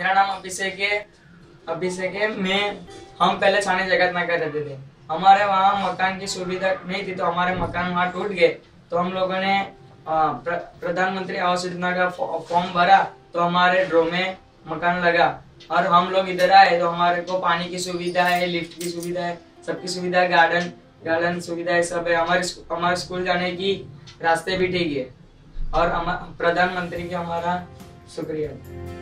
मेरा नाम अभिषेक है। हम पहले छाने जगत नगर रहते थे। हमारे वहाँ मकान की सुविधा नहीं थी, तो हमारे मकान वहाँ टूट गए। तो हम लोगों ने प्रधानमंत्री आवास योजना का फॉर्म भरा, तो हमारे ड्रो में मकान लगा और हम लोग इधर आए तो हमारे को पानी की सुविधा है, लिफ्ट की सुविधा है, सबकी सुविधा है, गार्डन सुविधा है, सब है। हमारे स्कूल जाने की रास्ते भी ठीक है और प्रधानमंत्री की हमारा शुक्रिया।